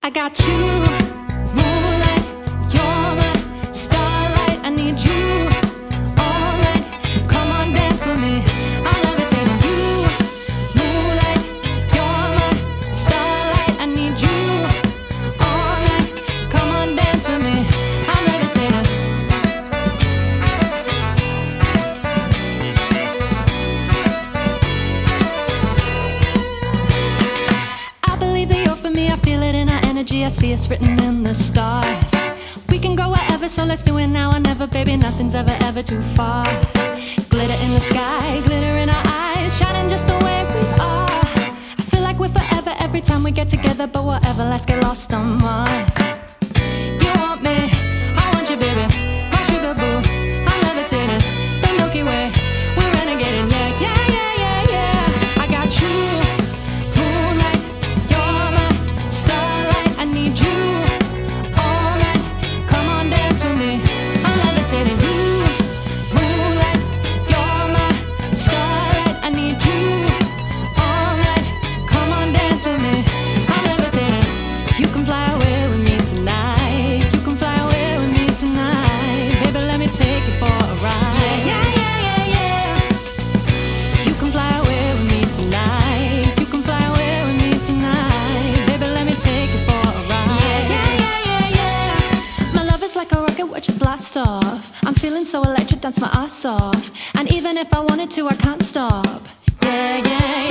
I got you, moonlight, you're my starlight. I need you all night. Come on, dance with me. I'm levitating. You, moonlight, you're my starlight. I need you all night. Come on, dance with me. I'm levitating. I believe that you're for me. I feel it in our energy. I see us written in the stars. We can go wherever, so let's do it now or never, baby. Nothing's ever, ever too far. Glitter in the sky, glitter in our eyes, shining just the way we are. I feel like we're forever every time we get together, but whatever, let's get lost on Mars. You want me, I want you, baby, my sugar boo. I'm levitating, the Milky Way, we're renegading, yeah, yeah, yeah, yeah, yeah. I got you, moonlight, you're my starlight. I need you all night. Come on, dance with me. I'm levitating. You, moonlight, you're my starlight. I need you all night. Come on, dance with me. I'm levitating. You can fly away with me tonight. You can fly away with me tonight. Baby, let me take you for a ride. Yeah, yeah, yeah, yeah. You can fly away with me tonight. You can fly away with me tonight. Baby, let me take you for a ride. Yeah, yeah, yeah, yeah. My love is like a rocket, watch it blast off. I'm feeling so electric, dance my ass off. And even if I wanted to, I can't stop. Yeah, yeah,